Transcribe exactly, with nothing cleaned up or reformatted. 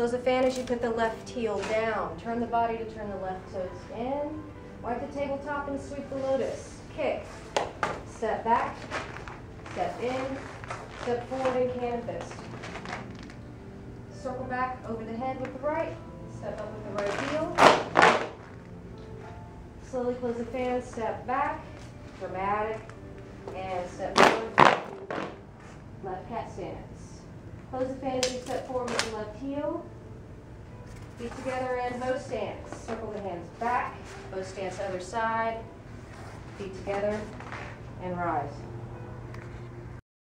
Close the fan as you put the left heel down. Turn the body to turn the left toes in. Wipe the tabletop and sweep the lotus. Kick. Step back. Step in. Step forward and cannon fist. Circle back over the head with the right. Step up with the right heel. Slowly close the fan. Step back. Dramatic. And step forward. Left cat stance. Close the fan as you step forward with the left heel. Feet together and bow stance. Circle the hands back. Bow stance other side. Feet together and rise.